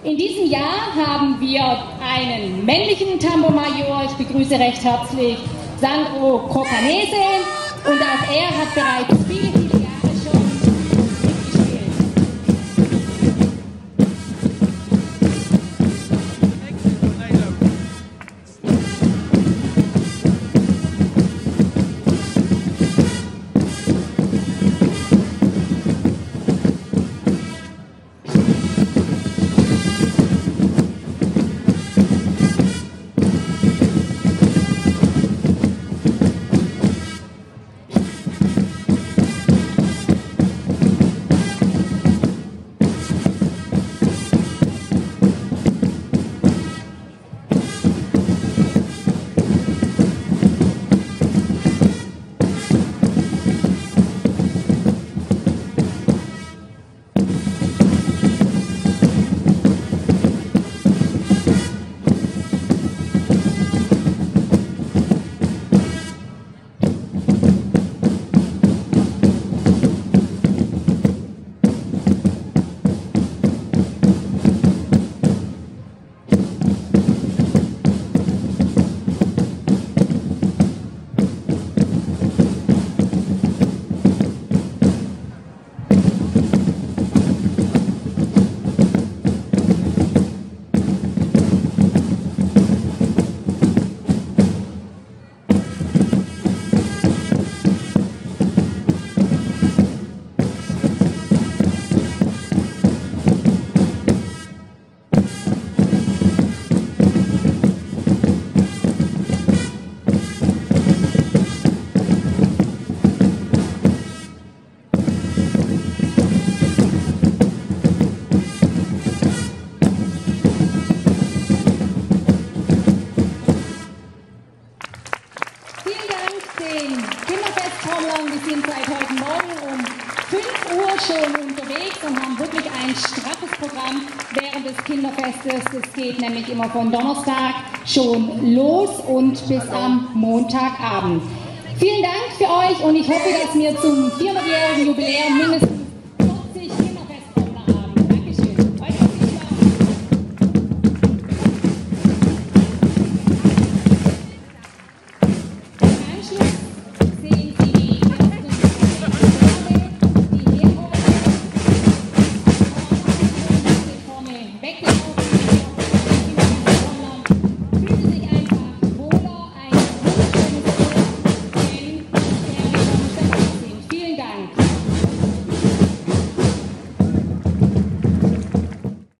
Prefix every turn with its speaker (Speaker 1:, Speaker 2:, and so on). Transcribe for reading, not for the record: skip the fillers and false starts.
Speaker 1: In diesem Jahr haben wir einen männlichen Tambourmajor. Ich begrüße recht herzlich Sandro Crocanese und auch er hat bereits viele Jahre schon mitgespielt. Wir sind seit heute Morgen um 5 Uhr schon unterwegs und haben wirklich ein straffes Programm während des Kinderfestes. Das geht nämlich immer von Donnerstag schon los und bis am Montagabend. Vielen Dank für euch und ich hoffe, dass wir zum 400-jährigen Jubiläum mindestens